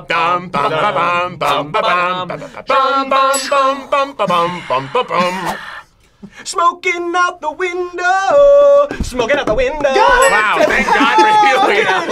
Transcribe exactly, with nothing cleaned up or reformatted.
bum bum bum bum bum bum bum bum bum bum bum bum. Smoking out the window, smoking out the window. Wow, thank God for Hughie.